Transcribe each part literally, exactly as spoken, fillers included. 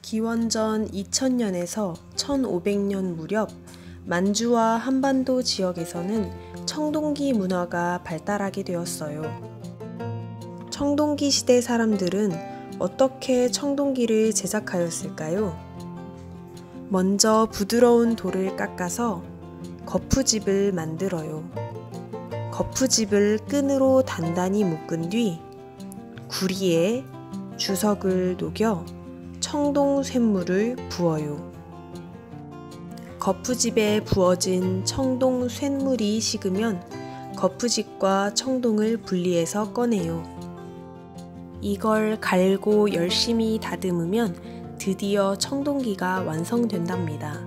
기원전 이천 년에서 천오백 년 무렵 만주와 한반도 지역에서는 청동기 문화가 발달하게 되었어요. 청동기 시대 사람들은 어떻게 청동기를 제작하였을까요? 먼저 부드러운 돌을 깎아서 거푸집을 만들어요. 거푸집을 끈으로 단단히 묶은 뒤 구리에 주석을 녹여 청동 쇳물을 부어요. 거푸집에 부어진 청동 쇳물이 식으면 거푸집과 청동을 분리해서 꺼내요. 이걸 갈고 열심히 다듬으면 드디어 청동기가 완성된답니다.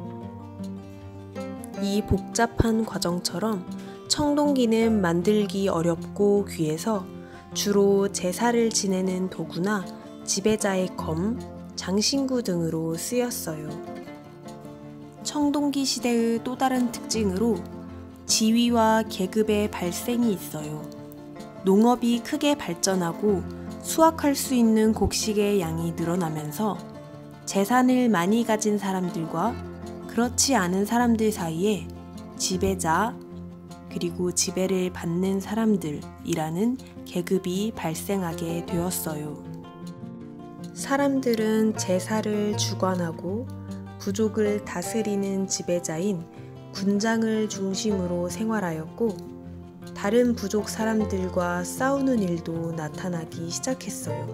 이 복잡한 과정처럼 청동기는 만들기 어렵고 귀해서 주로 제사를 지내는 도구나 지배자의 검, 장신구 등으로 쓰였어요. 청동기 시대의 또 다른 특징으로 지위와 계급의 발생이 있어요. 농업이 크게 발전하고 수확할 수 있는 곡식의 양이 늘어나면서 재산을 많이 가진 사람들과 그렇지 않은 사람들 사이에 지배자, 그리고 지배를 받는 사람들이라는 계급이 발생하게 되었어요. 사람들은 제사를 주관하고 부족을 다스리는 지배자인 군장을 중심으로 생활하였고 다른 부족 사람들과 싸우는 일도 나타나기 시작했어요.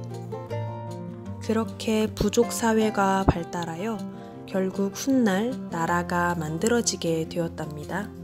그렇게 부족 사회가 발달하여 결국 훗날 나라가 만들어지게 되었답니다.